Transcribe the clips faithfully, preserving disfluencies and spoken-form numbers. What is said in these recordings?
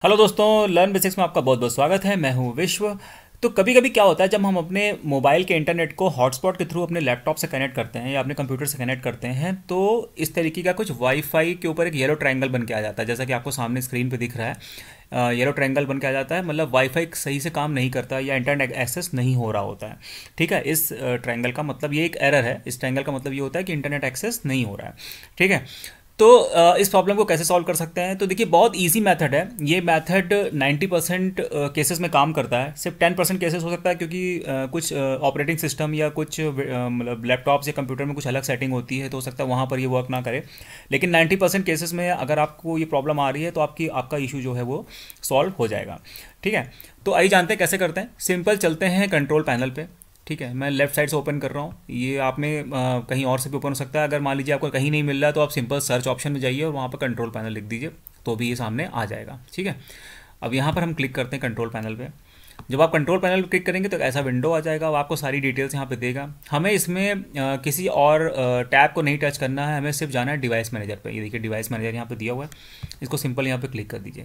Hello दोस्तों, learn basics में आपका बहुत बहुत स्वागत है। मैं हूं विश्व। तो कभी कभी क्या होता है, जब हम अपने मोबाइल के इंटरनेट को हॉटस्पॉट के थ्रू अपने लैपटॉप से कनेक्ट करते हैं या अपने कंप्यूटर से कनेक्ट करते हैं, तो इस तरीके का कुछ वाईफाई के ऊपर एक येलो ट्रायंगल बन के आ जाता है, जैसा कि आपको सामने स्क्रीन पे दिख रहा है। येलो ट्रायंगल बन के आ जाता है, मतलब वाईफाई सही से काम नहीं करता या इंटरनेट एक्सेस नहीं हो रहा होता है। ठीक है, इस ट्रायंगल का मतलब ये एक एरर है। इस ट्रायंगल का मतलब ये होता है कि इंटरनेट एक्सेस नहीं हो रहा है। ठीक है, तो अ, इस प्रॉब्लम को कैसे सॉल्व कर सकते हैं? तो देखिए, बहुत इजी मेथड है ये। मेथड नाइन्टी परसेंट केसेस में काम करता है। सिर्फ टेन परसेंट केसेस हो सकता है, क्योंकि अ, कुछ ऑपरेटिंग सिस्टम या कुछ अ, मतलब लैपटॉप्स या कंप्यूटर में कुछ अलग सेटिंग होती है, तो हो सकता है वहाँ पर ये वर्क ना करे। लेकिन नाइन्टी परसेंट केसेस में अगर आपको ये प्रॉब्लम आ रही है, तो आपकी आपका इशू जो है वो सॉल्व हो जाएगा। ठीक है, तो आइए जानते हैं कैसे करते हैं। सिंपल, चलते हैं कंट्रोल पैनल पे। ठीक है, मैं लेफ्ट साइड से ओपन कर रहा हूँ। ये आप में अ, कहीं और से भी ओपन हो सकता है। अगर मान लीजिए आपको कहीं नहीं मिल रहा है, तो आप सिंपल सर्च ऑप्शन में जाइए और वहाँ पर कंट्रोल पैनल लिख दीजिए, तो भी ये सामने आ जाएगा। ठीक है, अब यहाँ पर हम क्लिक करते हैं कंट्रोल पैनल पे। जब आप कंट्रोल पैनल पर क्लिक करेंगे तो ऐसा विंडो आ जाएगा, वो आपको सारी डिटेल्स यहाँ पे देगा। हमें इसमें अ, किसी और टैब को नहीं टच करना है, हमें सिर्फ जाना है डिवाइस मैनेजर पे। ये देखिए, डिवाइस मैनेजर यहाँ पे दिया हुआ है, इसको सिंपल यहाँ पे क्लिक कर दीजिए।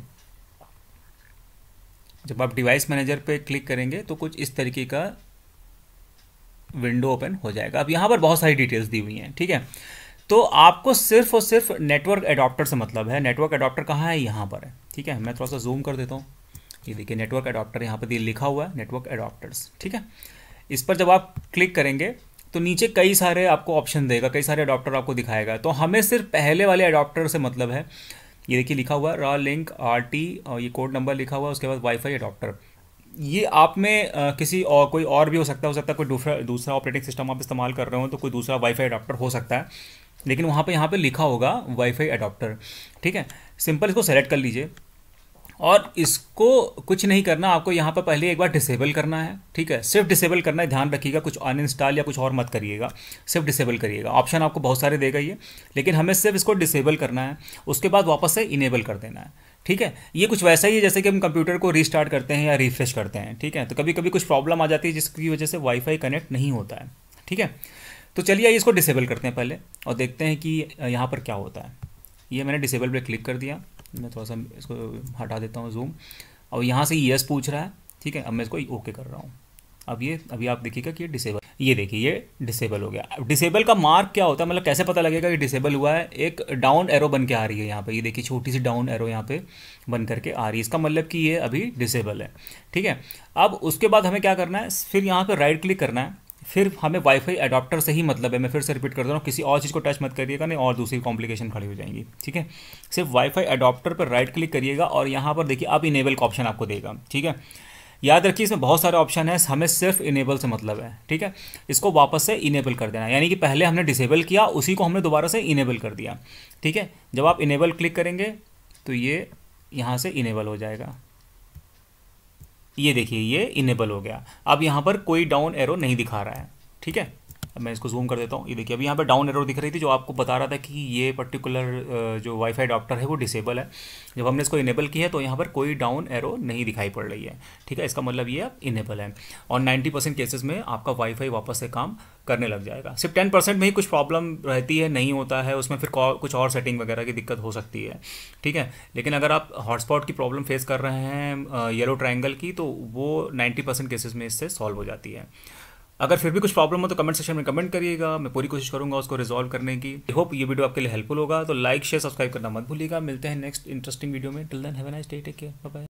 जब आप डिवाइस मैनेजर पे क्लिक करेंगे तो कुछ इस तरीके का विंडो ओपन हो जाएगा। अब यहाँ पर बहुत सारी डिटेल्स दी हुई हैं। ठीक है, तो आपको सिर्फ और सिर्फ नेटवर्क एडॉप्टर से मतलब है। नेटवर्क एडॉप्टर कहाँ है? यहाँ पर है। ठीक है, मैं थोड़ा सा जूम कर देता हूँ। ये देखिए, नेटवर्क एडॉप्टर यहाँ पर लिखा हुआ है, नेटवर्क एडॉप्टर्स। ठीक है, इस पर जब आप क्लिक करेंगे तो नीचे कई सारे आपको ऑप्शन देगा, कई सारे अडॉप्टर आपको दिखाएगा। तो हमें सिर्फ पहले वाले अडॉप्टर से मतलब है। ये देखिए, लिखा हुआ है रॉ लिंक आर टी, और ये कोड नंबर लिखा हुआ है, उसके बाद वाईफाई अडॉप्टर। ये आप में अ, किसी और कोई और भी हो सकता है। हो सकता है कोई दूसरा दूसरा ऑपरेटिंग सिस्टम आप इस्तेमाल कर रहे हो, तो कोई दूसरा वाईफाई अडॉप्टर हो सकता है। लेकिन वहाँ पे यहाँ पे लिखा होगा वाईफाई अडॉप्टर। ठीक है, सिंपल इसको सेलेक्ट कर लीजिए और इसको कुछ नहीं करना आपको। यहाँ पर पहले एक बार डिसेबल करना है। ठीक है, सिर्फ डिसेबल करना है, ध्यान रखिएगा। कुछ अनइंस्टॉल या कुछ और मत करिएगा, सिर्फ डिसेबल करिएगा। ऑप्शन आपको बहुत सारे देगा ये, लेकिन हमें सिर्फ इसको डिसेबल करना है। उसके बाद वापस से इनेबल कर देना है। ठीक है, ये कुछ वैसा ही है जैसे कि हम कंप्यूटर को रीस्टार्ट करते हैं या रिफ्रेश करते हैं। ठीक है, तो कभी कभी कुछ प्रॉब्लम आ जाती है जिसकी वजह से वाईफाई कनेक्ट नहीं होता है। ठीक है, तो चलिए इसको डिसेबल करते हैं पहले और देखते हैं कि यहाँ पर क्या होता है। ये मैंने डिसेबल पे क्लिक कर दिया। मैं थोड़ा सा इसको हटा देता हूँ जूम। और यहाँ से यस पूछ रहा है। ठीक है, अब मैं इसको ओके कर रहा हूँ। अब ये अभी आप देखिएगा कि ये डिसेबल, ये देखिए ये डिसेबल हो गया। अब डिसेबल का मार्क क्या होता है, मतलब कैसे पता लगेगा कि डिसेबल हुआ है? एक डाउन एरो बन के आ रही है यहाँ पे। ये देखिए, छोटी सी डाउन एरो यहाँ पे बन करके आ रही है, इसका मतलब कि ये अभी डिसेबल है। ठीक है, अब उसके बाद हमें क्या करना है, फिर यहाँ पे राइट क्लिक करना है। फिर हमें वाईफाई अडॉप्टर से ही मतलब है। मैं फिर से रिपीट कर दे रहा हूँ, किसी और चीज़ को टच मत करिएगा, नहीं और दूसरी कॉम्प्लिकेशन खड़ी हो जाएंगी। ठीक है, सिर्फ वाईफाई अडॉप्टर पर राइट क्लिक करिएगा और यहाँ पर देखिए अब इनेबल का ऑप्शन आपको देगा। ठीक है, याद रखिए इसमें बहुत सारे ऑप्शन है, हमें सिर्फ इनेबल से मतलब है। ठीक है, इसको वापस से इनेबल कर देना, यानी कि पहले हमने डिसेबल किया, उसी को हमने दोबारा से इनेबल कर दिया। ठीक है, जब आप इनेबल क्लिक करेंगे तो ये यहाँ से इनेबल हो जाएगा। ये देखिए, ये इनेबल हो गया। अब यहाँ पर कोई डाउन एरो नहीं दिखा रहा है। ठीक है, अब मैं इसको जूम कर देता हूँ। ये देखिए, अभी यहाँ पर डाउन एरो दिख रही थी, जो आपको बता रहा था कि ये पर्टिकुलर जो वाईफाई अडॉप्टर है वो डिसेबल है। जब हमने इसको इनेबल किया है तो यहाँ पर कोई डाउन एरो नहीं दिखाई पड़ रही है। ठीक है, इसका मतलब ये अब इनेबल है और नाइन्टी परसेंट केसेस में आपका वाईफाई वापस से काम करने लग जाएगा। सिर्फ टेन परसेंट में ही कुछ प्रॉब्लम रहती है, नहीं होता है उसमें, फिर कुछ और सेटिंग वगैरह की दिक्कत हो सकती है। ठीक है, लेकिन अगर आप हॉटस्पॉट की प्रॉब्लम फेस कर रहे हैं येलो ट्रायंगल की, तो वो नाइन्टी परसेंट केसेस में इससे सॉल्व हो जाती है। अगर फिर भी कुछ प्रॉब्लम हो तो कमेंट सेक्शन में कमेंट करिएगा, मैं पूरी कोशिश करूंगा उसको रिजॉल्व करने की। आई होप ये वीडियो आपके लिए हेल्पफुल होगा। तो लाइक शेयर सब्सक्राइब करना मत भूलिएगा। मिलते हैं नेक्स्ट इंटरेस्टिंग वीडियो में। Till then have a nice day, take care, bye bye.